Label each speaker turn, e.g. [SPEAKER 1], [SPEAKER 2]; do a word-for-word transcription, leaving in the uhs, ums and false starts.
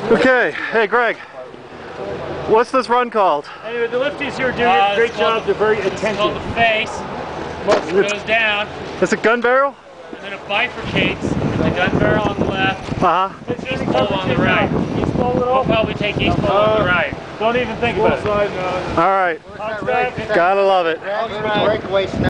[SPEAKER 1] Okay, hey Greg, what's this run called?
[SPEAKER 2] Anyway, the lifties here are doing
[SPEAKER 3] Uh,
[SPEAKER 2] a great job.
[SPEAKER 3] the,
[SPEAKER 2] They're very
[SPEAKER 3] It's
[SPEAKER 2] attentive.
[SPEAKER 3] called the face. It goes down,
[SPEAKER 1] It's a gun barrel?
[SPEAKER 3] and then it bifurcates. The gun barrel on the left,
[SPEAKER 1] Uh-huh.
[SPEAKER 3] east pole on the right.
[SPEAKER 2] East pole at
[SPEAKER 3] We'll
[SPEAKER 2] all?
[SPEAKER 3] probably take east pole on the right.
[SPEAKER 2] Don't even think about it.
[SPEAKER 1] All right,
[SPEAKER 2] Hot step.
[SPEAKER 1] gotta love it.
[SPEAKER 4] Breakaway